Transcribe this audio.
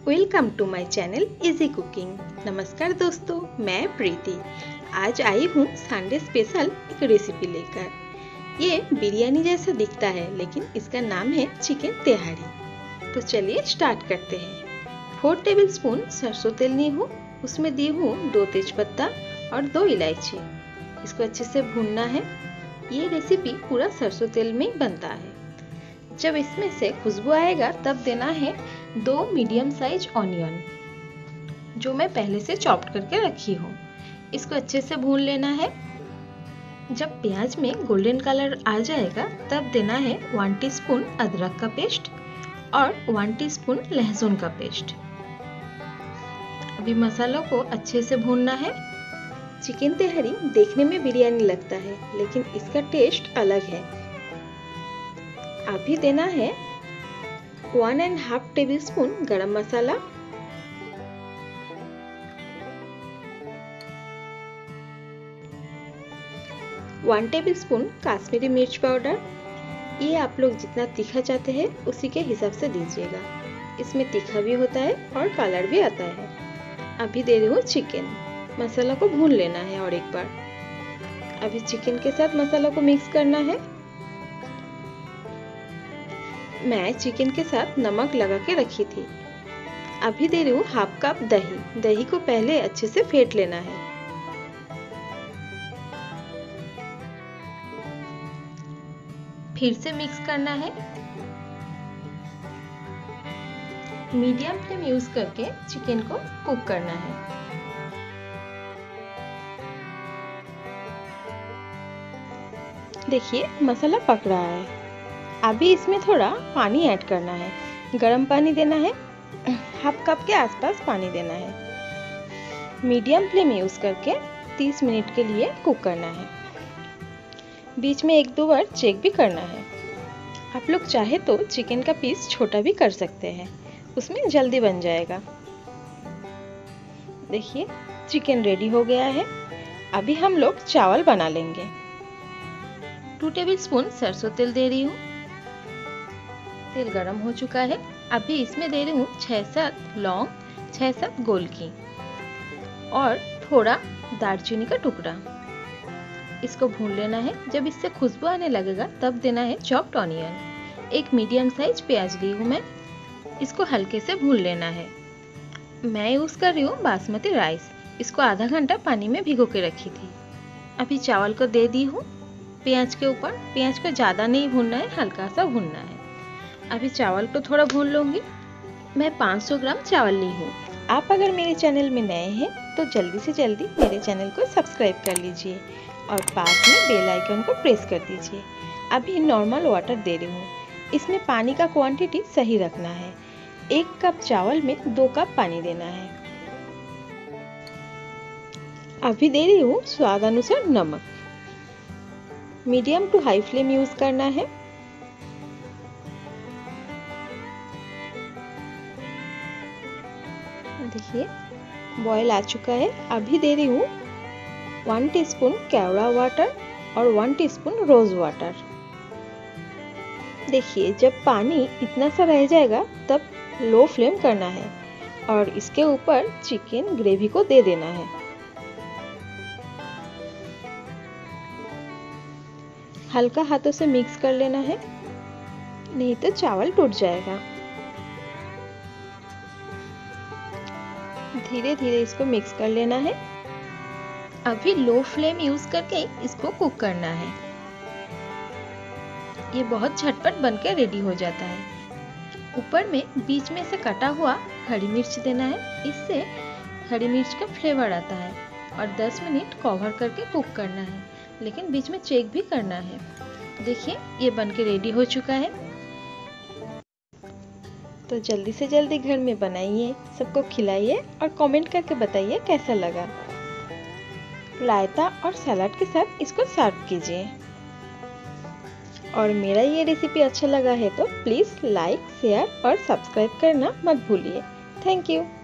Welcome to my channel easy cooking. नमस्कार दोस्तों, मैं प्रीति आज आई हूँ संडे स्पेशल एक रेसिपी लेकर। ये बिरयानी जैसा दिखता है लेकिन इसका नाम है चिकन तिहाड़ी। तो चलिए स्टार्ट करते हैं। 4 टेबलस्पून सरसों तेल ली हूँ, उसमें दी हूँ 2 तेजपत्ता और 2 इलायची। इसको अच्छे से भूनना है। ये रेसिपी पूरा सरसों तेल में बनता है। जब इसमें से खुशबू आएगा तब देना है 2 मीडियम साइज ऑनियन, जो मैं पहले से चॉप्ड करके रखी हूँ। इसको अच्छे से भून लेना है। जब प्याज में गोल्डन कलर आ जाएगा तब देना है 1 टीस्पून अदरक का पेस्ट और 1 टीस्पून लहसुन का पेस्ट। अभी मसालों को अच्छे से भूनना है। चिकन तिहाड़ी देखने में बिरयानी लगता है लेकिन इसका टेस्ट अलग है। अभी देना है 1.5 टेबलस्पून गरम मसाला, 1 टेबलस्पून काश्मीरी मिर्च पाउडर। ये आप लोग जितना तीखा चाहते हैं उसी के हिसाब से दीजिएगा। इसमें तीखा भी होता है और कलर भी आता है। अभी दे रही हूँ चिकन। मसाला को भून लेना है और एक बार। अभी चिकन के साथ मसाला को मिक्स करना है। मैं चिकन के साथ नमक लगा के रखी थी। अभी दे रही हूँ 1/2 कप दही। दही को पहले अच्छे से फेंट लेना है। फिर से मिक्स करना है। मीडियम फ्लेम यूज करके चिकन को कुक करना है। देखिए मसाला पक रहा है। अभी इसमें थोड़ा पानी ऐड करना है। गरम पानी देना है। 1/2 कप के आसपास पानी देना है। मीडियम फ्लेम यूज करके 30 मिनट के लिए कुक करना है। बीच में 1-2 बार चेक भी करना है। आप लोग चाहे तो चिकन का पीस छोटा भी कर सकते हैं, उसमें जल्दी बन जाएगा। देखिए चिकन रेडी हो गया है। अभी हम लोग चावल बना लेंगे। 2 टेबलस्पून सरसों तेल दे रही हूँ। तेल गरम हो चुका है। अभी इसमें दे रही हूँ 6-7 लौंग, 6-7 गोलकी और थोड़ा दालचीनी का टुकड़ा। इसको भून लेना है। जब इससे खुशबू आने लगेगा तब देना है चॉप्ड ऑनियन। एक मीडियम साइज प्याज ली हूँ मैं। इसको हल्के से भून लेना है। मैं यूज कर रही हूँ बासमती राइस। इसको आधा घंटा पानी में भिगो के रखी थी। अभी चावल को दे दी हूँ प्याज के ऊपर। प्याज को ज़्यादा नहीं भूनना है, हल्का सा भूनना है। अभी चावल को थोड़ा भून लूँगी। मैं 500 ग्राम चावल ली हूँ। आप अगर मेरे चैनल में नए हैं तो जल्दी से जल्दी मेरे चैनल को सब्सक्राइब कर लीजिए और पास में बेल आइकन को प्रेस कर दीजिए। अभी नॉर्मल वाटर दे रही हूँ। इसमें पानी का क्वांटिटी सही रखना है। 1 कप चावल में 2 कप पानी देना है। अभी दे रही हूँ स्वाद अनुसार नमक। Medium to high flame use करना है। देखिए बॉयल आ चुका है। अभी दे रही हूँ 1 टीस्पून केवड़ा वाटर और 1 टीस्पून रोज वाटर। देखिए जब पानी इतना सा रह जाएगा तब लो फ्लेम करना है और इसके ऊपर चिकन ग्रेवी को दे देना है। हल्का हाथों से मिक्स कर लेना है, नहीं तो चावल टूट जाएगा। धीरे धीरे इसको मिक्स कर लेना है। अभी लो फ्लेम यूज करके इसको कुक करना है। ये बहुत झटपट बनकर रेडी हो जाता है। ऊपर में बीच में से कटा हुआ हरी मिर्च देना है। इससे हरी मिर्च का फ्लेवर आता है। और 10 मिनट कवर करके कुक करना है, लेकिन बीच में चेक भी करना है। देखिए ये बनके रेडी हो चुका है। तो जल्दी से जल्दी घर में बनाइए, सबको खिलाइए और कमेंट करके बताइए कैसा लगा। रायता और सलाद के साथ इसको सर्व कीजिए। और मेरा ये रेसिपी अच्छा लगा है तो प्लीज़ लाइक, शेयर और सब्सक्राइब करना मत भूलिए। Thank you.